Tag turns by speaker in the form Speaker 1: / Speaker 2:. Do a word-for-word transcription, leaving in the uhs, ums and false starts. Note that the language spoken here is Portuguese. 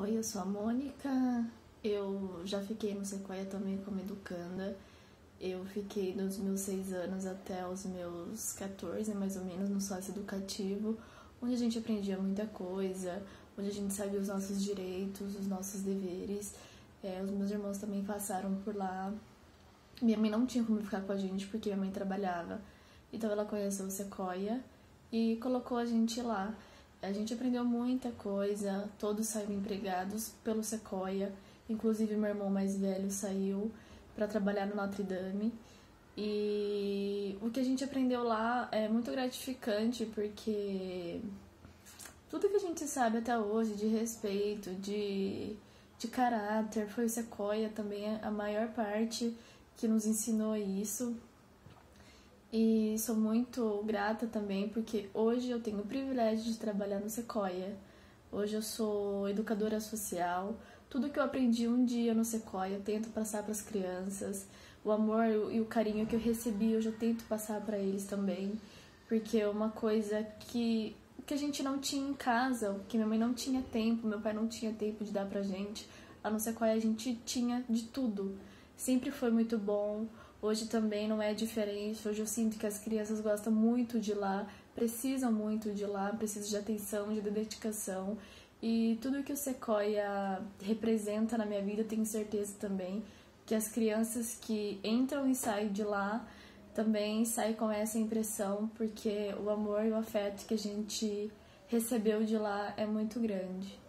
Speaker 1: Oi, eu sou a Mônica, eu já fiquei no Sequoia também como educanda. Eu fiquei dos meus seis anos até os meus quatorze, mais ou menos, no sócio educativo, onde a gente aprendia muita coisa, onde a gente sabia os nossos direitos, os nossos deveres. É, os meus irmãos também passaram por lá. Minha mãe não tinha como ficar com a gente porque minha mãe trabalhava, então ela conheceu o Sequoia e colocou a gente lá. A gente aprendeu muita coisa, todos saíram empregados pelo Sequoia, inclusive meu irmão mais velho saiu para trabalhar no Notre Dame. E o que a gente aprendeu lá é muito gratificante, porque tudo que a gente sabe até hoje de respeito, de, de caráter, foi o Sequoia também a maior parte que nos ensinou isso. E sou muito grata também porque hoje eu tenho o privilégio de trabalhar no Sequoia. Hoje eu sou educadora social. Tudo que eu aprendi um dia no Sequoia eu tento passar para as crianças. O amor e o carinho que eu recebi eu já tento passar para eles também. Porque é uma coisa que, que a gente não tinha em casa, que minha mãe não tinha tempo, meu pai não tinha tempo de dar pra gente. Lá no Sequoia a gente tinha de tudo. Sempre foi muito bom. Hoje também não é diferente, hoje eu sinto que as crianças gostam muito de lá, precisam muito de lá, precisam de atenção, de dedicação. E tudo que o Sequoia representa na minha vida, tenho certeza também que as crianças que entram e saem de lá também saem com essa impressão, porque o amor e o afeto que a gente recebeu de lá é muito grande.